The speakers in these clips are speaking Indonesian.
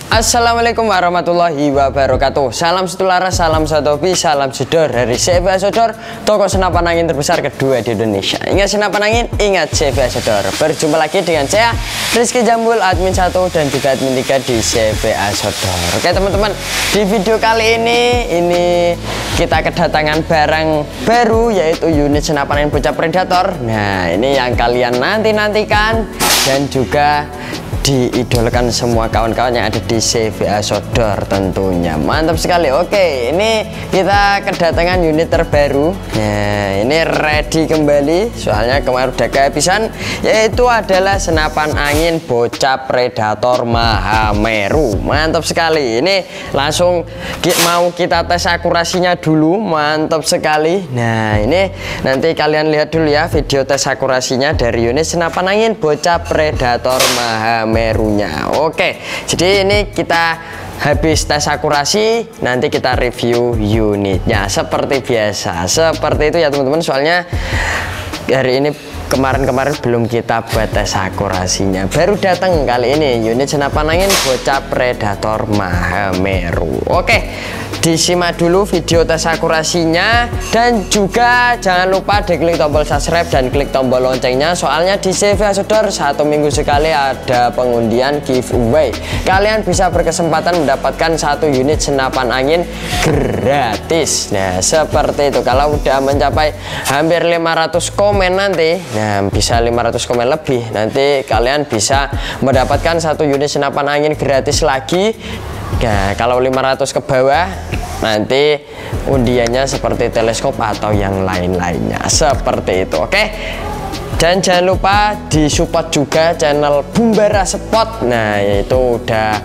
Assalamualaikum warahmatullahi wabarakatuh. Salam setularas, salam satu hobi, salam jedor dari CVA Sodor, toko senapan angin terbesar kedua di Indonesia. Ingat senapan angin, ingat CVA Sodor. Berjumpa lagi dengan saya Rizky Jambul, admin 1 dan juga admin 3 di CVA Sodor. Oke teman-teman, di video kali ini kita kedatangan barang baru, yaitu unit senapan angin bocah predator. Nah, ini yang kalian nanti-nantikan dan juga diidolakan semua kawan-kawan yang ada di CVA Sodor tentunya. Mantap sekali. Oke, ini kita kedatangan unit terbaru. Nah, ini ready kembali soalnya kemarin udah kehabisan, yaitu adalah senapan angin bocah predator Mahameru. Mantap sekali. Ini langsung mau kita tes akurasinya dulu. Mantap sekali. Nah, ini nanti kalian lihat dulu ya video tes akurasinya dari unit senapan angin bocah predator Mahameru. Oke, jadi ini kita habis tes akurasi, nanti kita review unitnya seperti biasa. Seperti itu ya teman-teman, soalnya hari ini kemarin belum kita buat tes akurasinya, baru datang kali ini unit senapan angin bocah predator Mahameru. Oke, disimak dulu video tes akurasinya, dan juga jangan lupa diklik tombol subscribe dan klik tombol loncengnya, soalnya di CVA Sodor 1 minggu sekali ada pengundian giveaway. Kalian bisa berkesempatan mendapatkan 1 unit senapan angin gratis. Nah, seperti itu. Kalau udah mencapai hampir 500 komen nanti, nah bisa 500 komen lebih, nanti kalian bisa mendapatkan 1 unit senapan angin gratis lagi. Nah, kalau 500 ke bawah nanti undiannya seperti teleskop atau yang lain-lainnya seperti itu. Oke, dan jangan lupa disupport juga channel Bumbara Spot. Nah, yaitu udah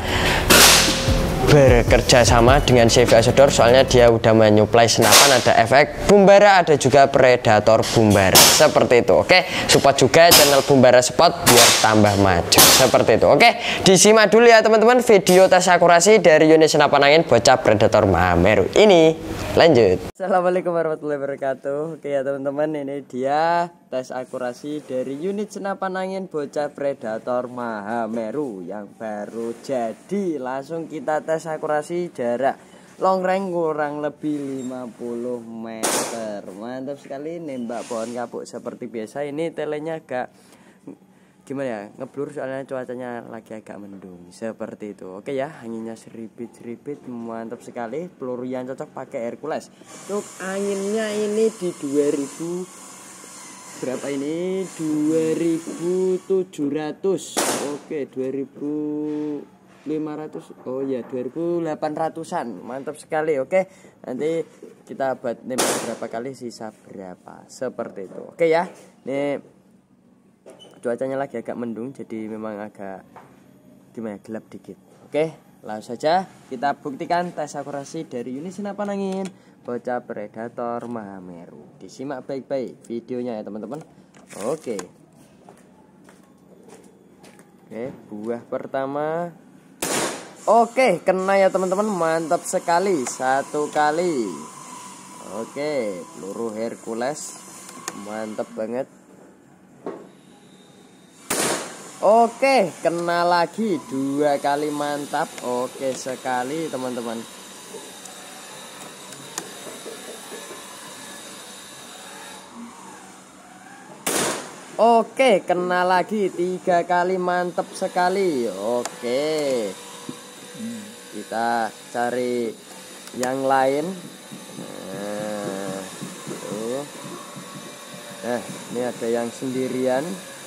bekerja sama dengan CVA Sodor, soalnya dia udah menyuplai senapan, ada efek Bumbara, ada juga predator Bumbara seperti itu. Oke, support juga channel Bumbara Spot biar tambah maju seperti itu. Oke, disimak dulu ya teman-teman video tes akurasi dari unit senapan angin bocah predator Mahameru ini. Lanjut. Assalamualaikum warahmatullahi wabarakatuh. Oke ya teman-teman, ini dia tes akurasi dari unit senapan angin bocah predator Mahameru yang baru jadi. Langsung kita tes akurasi jarak long range kurang lebih 50 meter. Mantap sekali, nembak pohon kapuk seperti biasa. Ini telenya agak gimana ya, ngeblur soalnya cuacanya lagi agak mendung seperti itu. Oke ya, anginnya seribit-seribit, mantap sekali. Peluru yang cocok pakai Hercules. Untuk anginnya ini di 2000 berapa ini, 2700. Oke, 2500. Oh ya, 2800-an. Mantap sekali. Oke, nanti kita buat nembak berapa kali, sisa berapa seperti itu. Oke ya, ini cuacanya lagi agak mendung, jadi memang agak gimana, gelap dikit. Oke, langsung saja kita buktikan tes akurasi dari unit senapan angin bocah predator Mahameru. Disimak baik-baik videonya ya teman-teman. Oke, buah pertama. Oke, kena ya teman-teman, mantap sekali, 1 kali. Oke, peluru Hercules, mantap banget. Oke, kena lagi 2 kali, mantap. Oke sekali teman-teman. Oke, kena lagi 3 kali, mantap sekali. Oke, kita cari yang lain. Nah, ini ada yang sendirian.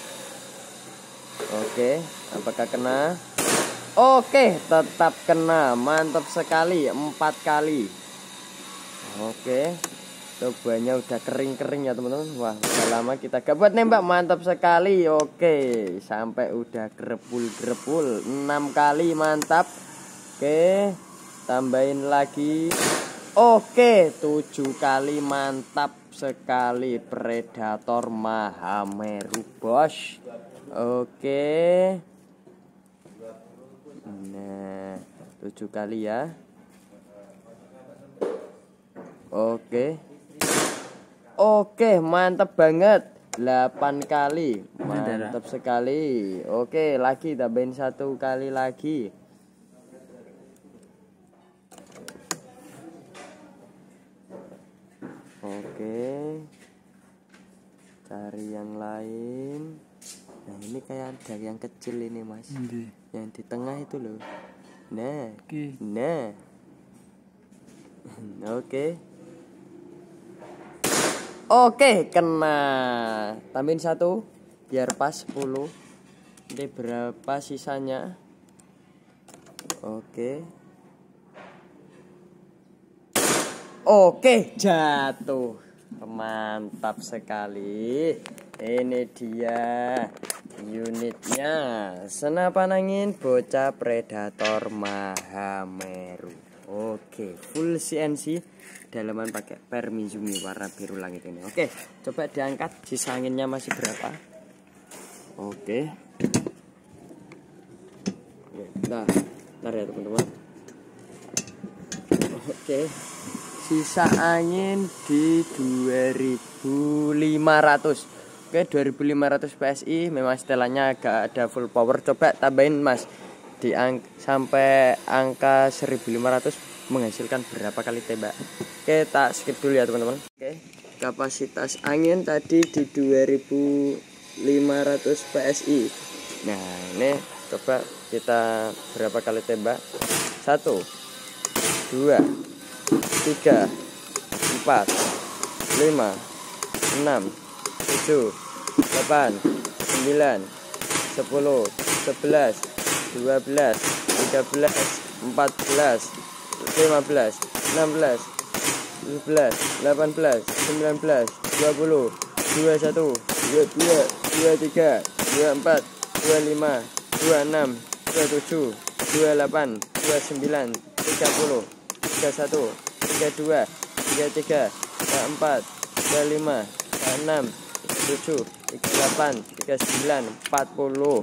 Oke, apakah kena? Oke, tetap kena, mantap sekali, 4 kali. Oke, cobanya udah kering-kering ya teman-teman. Wah, udah lama kita gak buat nembak, mantap sekali. Oke, sampai udah gerepul-gerepul 6 kali, mantap. Oke, tambahin lagi. Oke, 7 kali, mantap sekali. Predator Mahameru bos. Oke, nah 7 kali ya. Oke, mantap banget, 8 kali, mantap sekali. Oke, lagi tambahin 1 kali lagi. Oke, cari yang lain. Nah ini kayak ada yang kecil ini mas, yang di tengah itu loh. Nah, nah, oke, kena. Tambahin 1 biar pas 10. Ini berapa sisanya? Oke, jatuh. Mantap sekali. Ini dia unitnya, senapan angin bocah predator Mahameru. Oke, full CNC, dalaman pakai Permizumi warna biru langit ini. Oke, coba diangkat, sisa anginnya masih berapa? Oke. Nah, bentar ya teman-teman. Oke, sisa angin di 2500. Oke, 2500 PSI. Memang setelannya agak ada full power. Coba tambahin mas, sampai angka 1500 menghasilkan berapa kali tembak. Oke, tak skip dulu ya teman-teman. Oke, kapasitas angin tadi di 2500 PSI. Nah ini coba kita berapa kali tembak. 1, 2, 3, 4, 5, 6, 7, 8, 9, 10, 11, 12, 13, 14, 15, 16, 17, 18, 19, 20, 21, 22, 23, 24, 25, 26, 27, 28, 29, 30, 31, 32, 33, 34, 35, 36, 37, 38, 39, 40,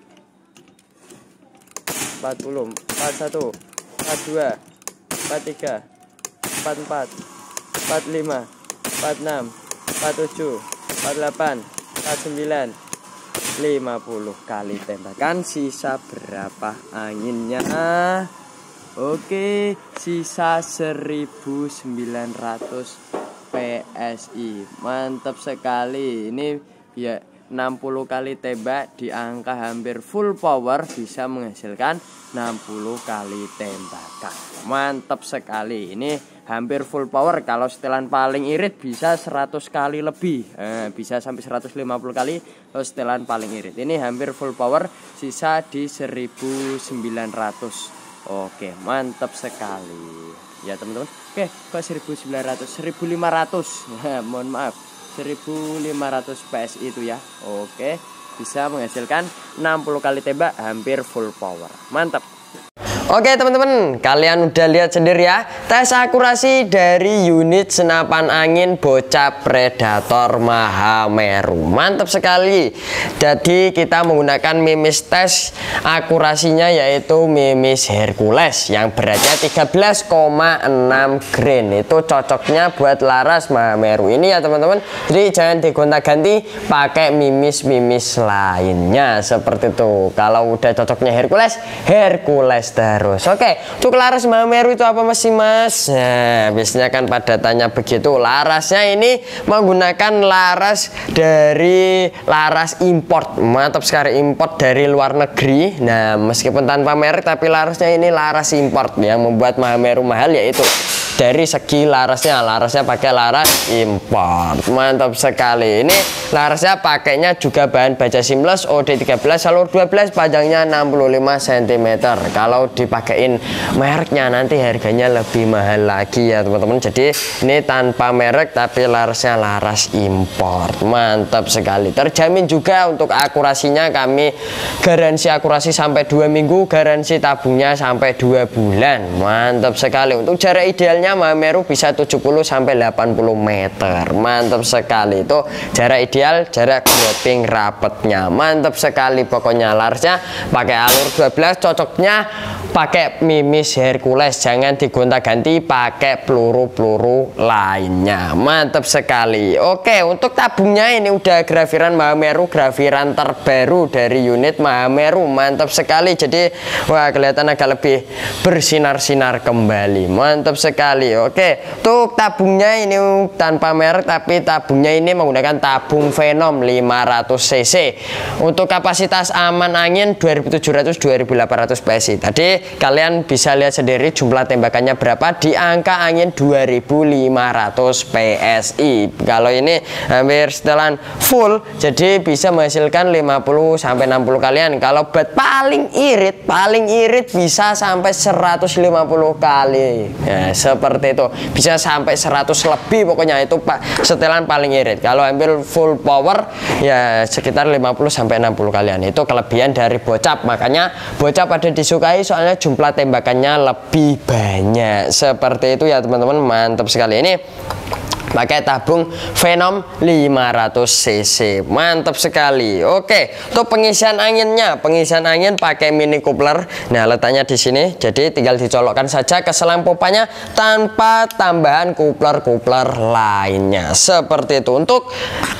41, 42, 43, 44, 45, 46, 47, 48, 49, 50 kali tembakan. Sisa berapa anginnya? Oke, sisa 1900 PSI. Mantap sekali. Ini ya 60 kali tembak di angka hampir full power bisa menghasilkan 60 kali tembakan. Mantap sekali. Ini hampir full power. Kalau setelan paling irit bisa 100 kali lebih, bisa sampai 150 kali kalau setelan paling irit. Ini hampir full power, sisa di 1900. Oke, mantap sekali ya teman-teman. Oke, kok 1900, 1500 mohon maaf, 1500 PSI itu ya. Oke, bisa menghasilkan 60 kali tembak hampir full power. Mantap. Oke teman-teman, kalian udah lihat sendiri ya tes akurasi dari unit senapan angin bocah predator Mahameru. Mantap sekali. Jadi kita menggunakan mimis tes akurasinya yaitu mimis Hercules yang beratnya 13,6 grain. Itu cocoknya buat laras Mahameru ini ya teman-teman. Jadi jangan digonta-ganti pakai mimis-mimis lainnya seperti itu. Kalau udah cocoknya Hercules, Hercules terus. Oke, untuk laras Mahameru itu apa masih mas? Nah, biasanya kan pada tanya begitu. Larasnya ini menggunakan laras dari laras import. Mantap sekali, import dari luar negeri. Nah, meskipun tanpa merek tapi larasnya ini laras import. Yang membuat Mahameru mahal yaitu dari segi larasnya pakai laras import. Mantap sekali. Ini larasnya pakainya juga bahan baja seamless OD13 salur 12, panjangnya 65 cm. Kalau dipakein mereknya nanti harganya lebih mahal lagi ya teman-teman. Jadi ini tanpa merek tapi larasnya laras import. Mantap sekali. Terjamin juga untuk akurasinya, kami garansi akurasi sampai 2 minggu, garansi tabungnya sampai 2 bulan. Mantap sekali. Untuk jarak idealnya Mahameru bisa 70 sampai 80 meter. Mantap sekali. Itu jarak ideal, jarak grouping rapetnya. Mantap sekali. Pokoknya larasnya pakai alur 12, cocoknya pakai mimis Hercules, jangan digonta-ganti pakai peluru-peluru lainnya. Mantap sekali. Oke, untuk tabungnya ini udah grafiran Mahameru, grafiran terbaru dari unit Mahameru. Mantap sekali. Jadi wah kelihatan agak lebih bersinar-sinar kembali. Mantap sekali. sekali. Oke, untuk tabungnya ini tanpa merek tapi tabungnya ini menggunakan tabung Venom 500 cc. Untuk kapasitas aman angin 2700-2800 PSI. Tadi kalian bisa lihat sendiri jumlah tembakannya berapa di angka angin 2500 PSI. Kalau ini hampir setelan full, jadi bisa menghasilkan 50 sampai 60 kalian. Kalau buat paling irit bisa sampai 150 kali. Ya, seperti itu. Bisa sampai 100 lebih pokoknya, itu Pak setelan paling irit. Kalau ambil full power ya sekitar 50 sampai 60 kalian. Itu kelebihan dari bocap. Makanya bocap ada disukai soalnya jumlah tembakannya lebih banyak. Seperti itu ya teman-teman, mantap sekali. Ini pakai tabung Venom 500 cc, mantap sekali. Oke, untuk pengisian anginnya, pengisian angin pakai mini coupler. Nah, letaknya di sini, jadi tinggal dicolokkan saja ke selang pompanya tanpa tambahan coupler lainnya. Seperti itu. Untuk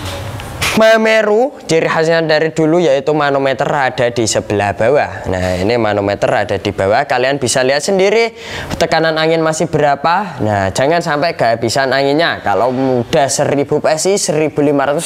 Mahameru, ciri khasnya dari dulu yaitu manometer ada di sebelah bawah. Nah, ini manometer ada di bawah. Kalian bisa lihat sendiri tekanan angin masih berapa. Nah, jangan sampai kehabisan anginnya. Kalau udah 1000 PSI, 1500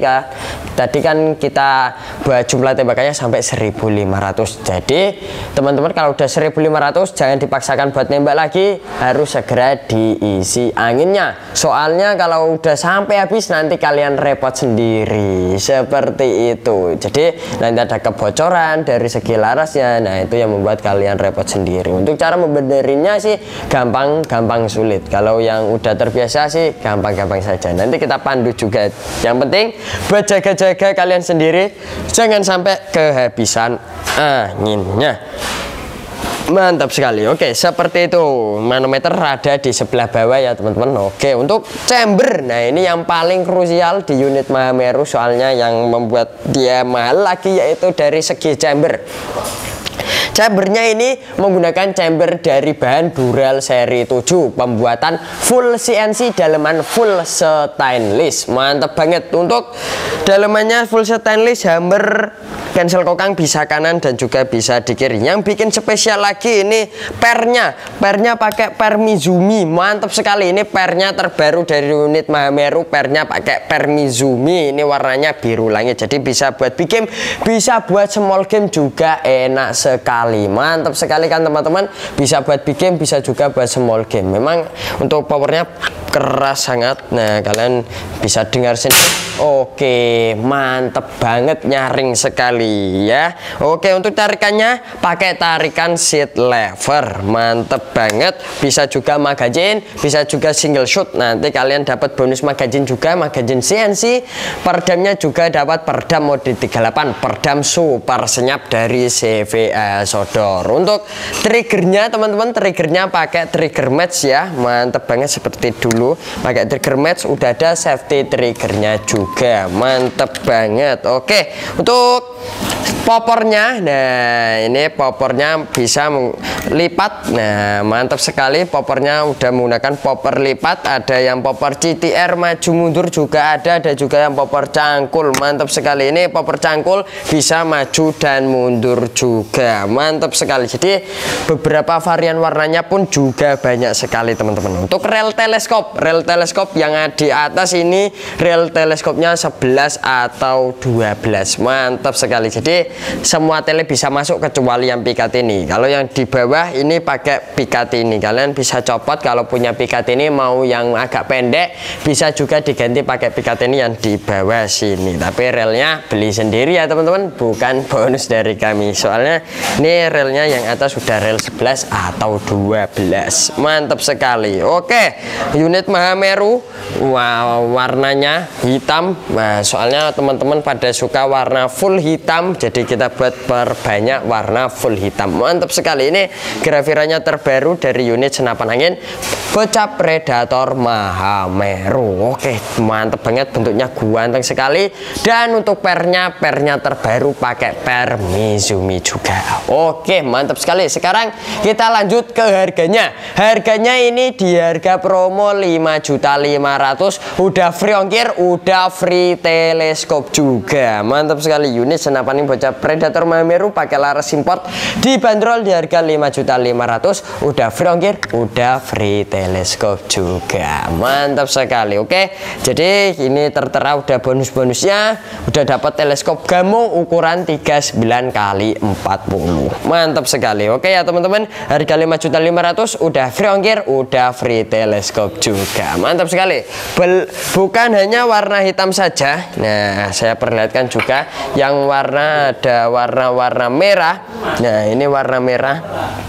tadi kan kita buat jumlah tembakannya sampai 1500. Jadi, teman-teman kalau udah 1500 jangan dipaksakan buat nembak lagi, harus segera diisi anginnya. Soalnya kalau udah sampai habis nanti kalian repot sendiri. Seperti itu. Jadi nanti ada kebocoran dari segi larasnya. Nah, itu yang membuat kalian repot sendiri. Untuk cara membenerinnya sih gampang sulit. Kalau yang udah terbiasa sih gampang saja. Nanti kita pandu juga. Yang penting buat jaga-jaga kalian sendiri, jangan sampai kehabisan anginnya. Mantap sekali. Oke, seperti itu. Manometer ada di sebelah bawah ya teman-teman. Oke, untuk chamber, nah ini yang paling krusial di unit Mahameru, soalnya yang membuat dia mahal lagi yaitu dari segi chamber. Chambernya ini menggunakan chamber dari bahan Dural seri 7, pembuatan full CNC, daleman full stainless. Mantap banget. Untuk dalemannya full stainless, hammer, cancel kokang bisa kanan dan juga bisa di kiri. Yang bikin spesial lagi ini pernya pakai per Mizumi. Mantap sekali. Ini pernya terbaru dari unit Mahameru, pernya pakai per Mizumi. Ini warnanya biru langit, jadi bisa buat big game, bisa buat small game juga enak sekali. Mantap sekali kan teman-teman, bisa buat big game, bisa juga buat small game. Memang untuk powernya keras sangat. Nah, kalian bisa dengar sendiri. Oke, mantep banget, nyaring sekali ya. Oke, untuk tarikannya pakai tarikan seat lever, mantep banget. Bisa juga magazine, bisa juga single shot. Nanti kalian dapat bonus magazine juga, magazine CNC. Perdamnya juga dapat perdam mode 38, perdam super senyap dari CVA Sodor. Untuk triggernya teman-teman, triggernya pakai trigger match ya, mantep banget seperti dulu. Pakai trigger match, udah ada safety triggernya juga, mantep banget. Oke, untuk popornya, nah ini popornya bisa lipat. Nah, mantap sekali, popornya udah menggunakan popor lipat. Ada yang popor CTR maju mundur juga ada juga yang popor cangkul. Mantap sekali, ini popor cangkul bisa maju dan mundur juga, mantap sekali. Jadi beberapa varian warnanya pun juga banyak sekali teman-teman. Untuk rel teleskop yang di atas ini rel teleskopnya 11 atau 12, mantap sekali. Jadi semua tele bisa masuk kecuali yang pikat ini. Kalau yang di bawah ini pakai pikat ini, kalian bisa copot. Kalau punya pikat ini mau yang agak pendek bisa juga diganti pakai pikat ini yang di bawah sini. Tapi relnya beli sendiri ya teman-teman, bukan bonus dari kami. Soalnya ini relnya yang atas sudah rel 11 atau 12, mantap sekali. Oke, unit Mahameru, wow, warnanya hitam. Nah, soalnya teman-teman pada suka warna full hitam, jadi kita buat perbanyak warna full hitam. Mantap sekali. Ini grafirannya terbaru dari unit senapan angin bocap Predator Mahameru. Oke, mantap banget, bentuknya ganteng sekali. Dan untuk pernya terbaru pakai per Mizumi juga. Oke, mantap sekali. Sekarang kita lanjut ke harganya. Harganya ini di harga promo 5.500.000, udah free ongkir, udah free teleskop juga. Mantap sekali, unit senapan senapan ini bocah Predator Mameru pakai laras import, dibanderol di harga 5.500.000, udah free ongkir, udah free teleskop juga. Mantap sekali. Oke, jadi ini tertera udah bonus-bonusnya, udah dapat teleskop Gamo ukuran 39 kali 40. Mantap sekali. Oke ya teman-teman, harga 5.500.000 udah free ongkir, udah free teleskop juga. Mantap sekali. Bukan hanya warna hitam saja. Nah, saya perlihatkan juga yang warna, ada warna-warna merah. Nah, ini warna merah.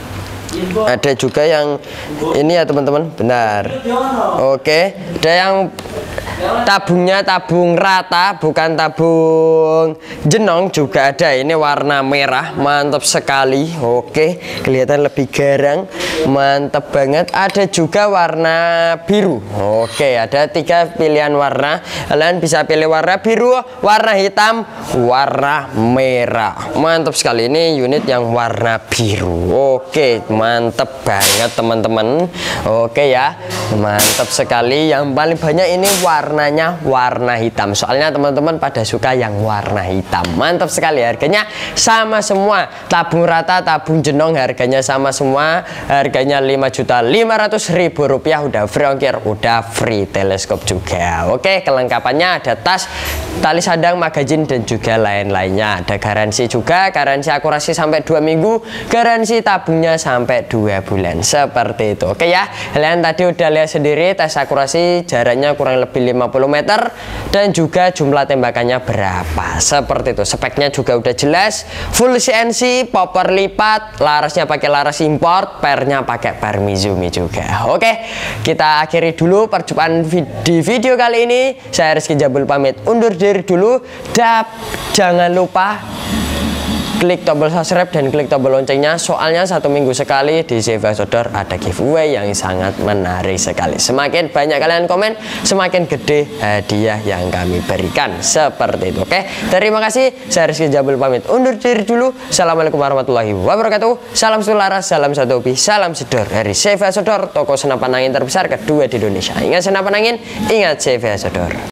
Ada juga yang ini ya teman-teman, benar. Oke, ada yang tabungnya tabung rata, bukan tabung jenong, juga ada. Ini warna merah, mantap sekali. Oke, kelihatan lebih garang, mantap banget. Ada juga warna biru. Oke, ada 3 pilihan warna. Kalian bisa pilih warna biru, warna hitam, warna merah. Mantap sekali. Ini unit yang warna biru. Oke, mantap banget teman-teman. Oke ya, mantap sekali. Yang paling banyak ini warnanya warna hitam, soalnya teman-teman pada suka yang warna hitam. Mantap sekali. Harganya sama semua, tabung rata, tabung jenong, harganya sama semua. Harganya 5.500.000 rupiah, udah free ongkir, udah free teleskop juga. Oke, kelengkapannya ada tas, tali sandang, magazin, dan juga lain-lainnya. Ada garansi juga, garansi akurasi sampai 2 minggu, garansi tabungnya sampai 2 bulan, seperti itu. Oke ya, kalian tadi udah lihat sendiri tes akurasi, jaraknya kurang lebih 50 meter, dan juga jumlah tembakannya berapa, seperti itu. Speknya juga udah jelas, full CNC, popper lipat, larasnya pakai laras import, pernya pakai per Mizumi juga. Oke, kita akhiri dulu perjumpaan di video kali ini. Saya Rizky Jabul pamit undur diri dulu. Jangan lupa klik tombol subscribe dan klik tombol loncengnya, soalnya 1 minggu sekali di CVS Outdoor ada giveaway yang sangat menarik sekali. Semakin banyak kalian komen, semakin gede hadiah yang kami berikan, seperti itu. Oke, terima kasih. Saya Rizky Jabul pamit undur diri dulu. Assalamualaikum warahmatullahi wabarakatuh. Salam satu laras, salam satu hobi, salam jedor dari CVS Outdoor, toko senapan angin terbesar kedua di Indonesia. Ingat senapan angin, ingat CVS Outdoor.